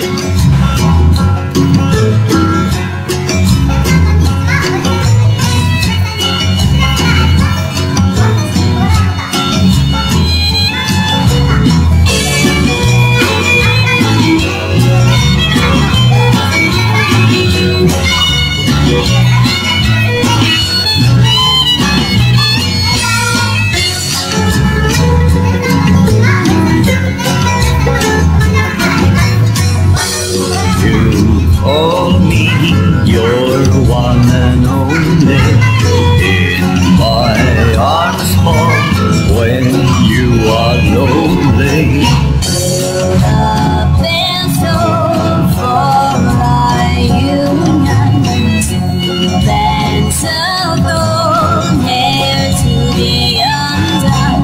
You're one and only in my arms, home when you are lonely. Build up and soul for our union, bands of gold, hair to be undone.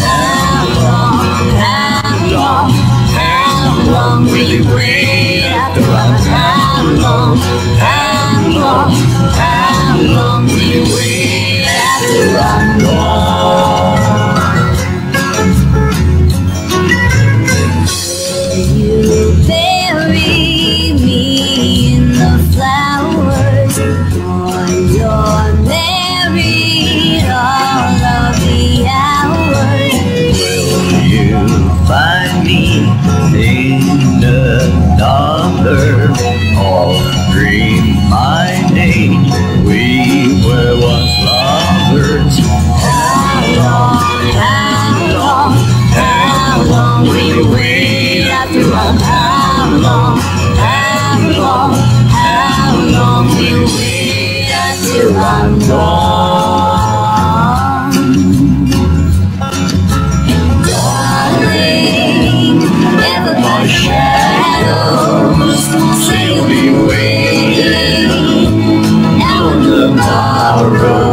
How long will you wait after how long will you wait after I'm gone? You bury me in the flowers, or you're married all of the hours. Will you find me in another or dream my name? We were once lovers. How long will you wait after I'm how long will you wait after I'm gone? Darling, never my shadows still be waiting. Now tomorrow